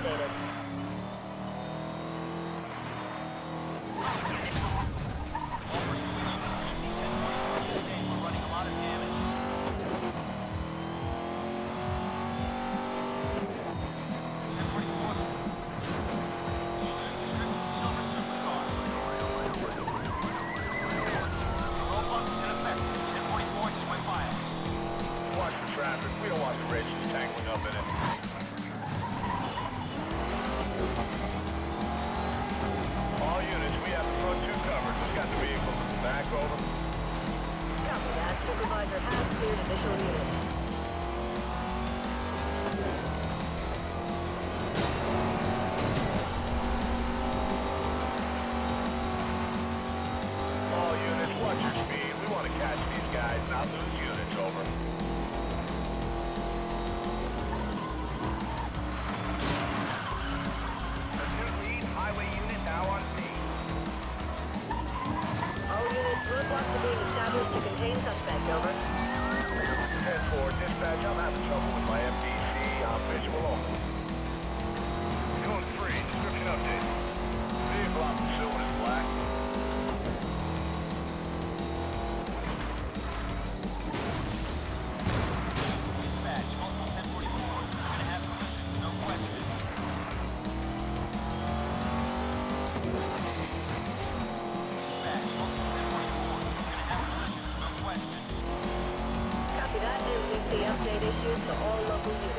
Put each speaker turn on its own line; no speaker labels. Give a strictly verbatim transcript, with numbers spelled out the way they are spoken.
updated.
We're running a lot of damage.
Watch the traffic. We don't want the Reggies tangling up in it. All units, we have the front two covered. Just got the vehicles in the back, over.
Copy that. Supervisor has cleared initial units.
All units, watch your speed. We want to catch these guys, not lose units, over. Pursuit lead, highway unit now on scene.
All units, roadblocks are being established to contain suspect, over.
ten four, dispatch, I'm having trouble with my M D C. I'm visual only. two and three, description update. Vehicle I'm pursuing is black.
Dispatch, multiple ten forty-four. We're gonna have collisions, no question. Dispatch, multiple ten forty-four. We're gonna have collisions, no question.
Copy that. N Z C update issued to all local units.